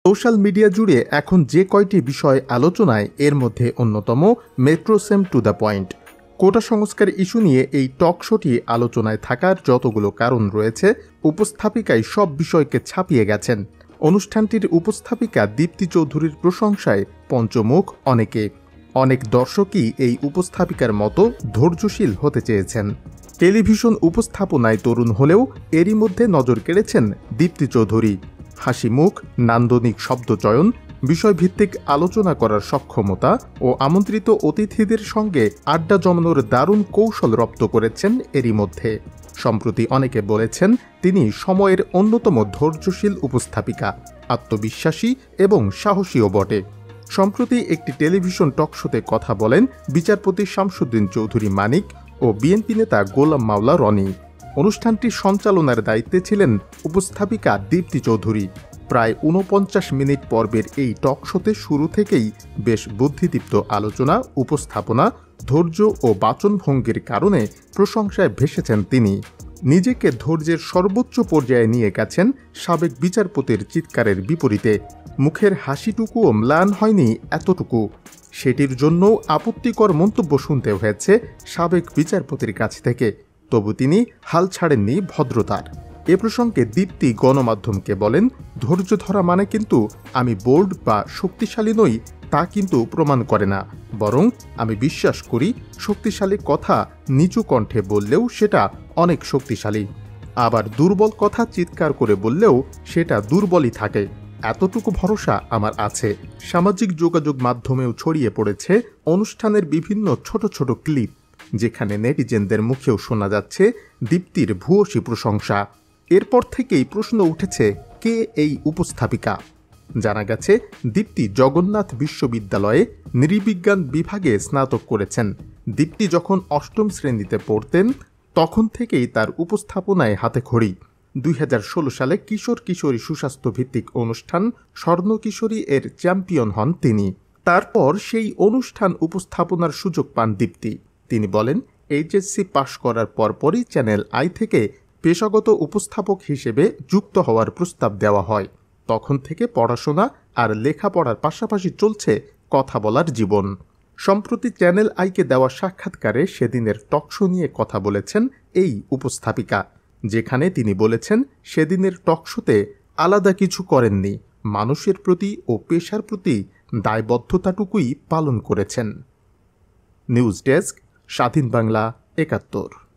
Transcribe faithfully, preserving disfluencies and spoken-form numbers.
Social media জুড়ে এখন যে কয়টি বিষয় আলোচনায় এর মধ্যে অন্যতম Metrocem to the point. Quota সংস্কার ইস্যু নিয়ে এই টক শোটি আলোচনায় থাকার যতগুলো কারণ রয়েছে, উপস্থাপিকাই সব বিষয়কে ছাপিয়ে গেছেন। অনুষ্ঠানটির উপস্থাপিকা দীপ্তি চৌধুরীর প্রশংসায় পঞ্চমুখ অনেকে। অনেক দর্শকই এই উপস্থাপিকার মতো ধৈর্যশীল হতে চেয়েছেন। টেলিভিশন উপস্থাপনায় তরুণ হলেও এরই মধ্যে নজর কেড়েছেন দীপ্তি চৌধুরী। হাসি মুখ, নান্দনিক শব্দচয়ন, বিষয়ভিত্তিক আলোচনা করার সক্ষমতা ও আমন্ত্রিত অতিথিদের সঙ্গে আড্ডা জমানোর দারুণ কৌশল রপ্ত করেছেন এরই মধ্যে। সম্প্রতি অনেকে বলেছেন তিনি সময়ের অন্যতম ধৈর্যশীল উপস্থাপিকা, আত্মবিশ্বাসী এবং সাহসীও বটে। সম্প্রতি একটি টেলিভিশন টকশোতে কথা বলেন বিচারপতি শামসুদ্দিন চৌধুরী মানিক ও বিএনপি নেতা গোলাম মাওলা রনি। অনুষ্ঠানটি সঞ্চালনার দায়িত্বে ছিলেন উপস্থাপিকা দীপ্তি চৌধুরী। প্রায় ঊনপঞ্চাশ মিনিট পর্বের এই টকশোতে শুরু থেকেই বেশ বুদ্ধিদীপ্ত আলোচনা, উপস্থাপনা, ধৈর্য ও বাচনভঙ্গির কারণে প্রশংসায় ভেসেছেন তিনি। নিজেকে ধৈর্যের সর্বোচ্চ পর্যায়ে নিয়ে গেছেন সাবেক বিচারপতির চিৎকারের বিপরীতে। মুখের হাসিটুকুও ম্লান হয়নি এতটুকু। সেটির জন্য আপত্তিকর মন্তব্য শুনতে হয়েছে সাবেক বিচারপতির কাছ থেকে, তবু তিনি হাল ছাড়েননি ভদ্রতার। এ প্রসঙ্গে দীপ্তি গণমাধ্যমকে বলেন, ধৈর্য ধরা মানে কিন্তু আমি বোল্ড বা শক্তিশালী নই তা কিন্তু প্রমাণ করে না, বরং আমি বিশ্বাস করি শক্তিশালী কথা নিচু কণ্ঠে বললেও সেটা অনেক শক্তিশালী, আবার দুর্বল কথা চিৎকার করে বললেও সেটা দুর্বলই থাকে। এতটুকু ভরসা আমার আছে। সামাজিক যোগাযোগ মাধ্যমেও ছড়িয়ে পড়েছে অনুষ্ঠানের বিভিন্ন ছোট ছোট ক্লিপ, যেখানে নেটিজেনদের মুখেও শোনা যাচ্ছে দীপ্তির ভূয়সী প্রশংসা। এরপর থেকেই প্রশ্ন উঠেছে, কে এই উপস্থাপিকা? জানা গেছে দীপ্তি জগন্নাথ বিশ্ববিদ্যালয়ে নৃবিজ্ঞান বিভাগে স্নাতক করেছেন। দীপ্তি যখন অষ্টম শ্রেণীতে পড়তেন তখন থেকেই তার উপস্থাপনায় হাতেখড়ি। দুই হাজার ষোলো সালে কিশোর কিশোরী সুস্বাস্থ্য ভিত্তিক অনুষ্ঠান স্বর্ণ কিশোরী এর চ্যাম্পিয়ন হন তিনি। তারপর সেই অনুষ্ঠান উপস্থাপনার সুযোগ পান দীপ্তি। তিনি বলেন, এইচএসসি পাশ করার পরপরই চ্যানেল আই থেকে পেশাগত উপস্থাপক হিসেবে যুক্ত হওয়ার প্রস্তাব দেওয়া হয়। তখন থেকে পড়াশোনা আর লেখাপড়ার পাশাপাশি চলছে কথা বলার জীবন। সম্প্রতি চ্যানেল আইকে দেওয়া সাক্ষাৎকারে সেদিনের টকশো নিয়ে কথা বলেছেন এই উপস্থাপিকা, যেখানে তিনি বলেছেন সেদিনের টকশোতে আলাদা কিছু করেননি, মানুষের প্রতি ও পেশার প্রতি দায়বদ্ধতাটুকুই পালন করেছেন। নিউজ ডেস্ক, স্বাধীন বাংলা একাত্তর।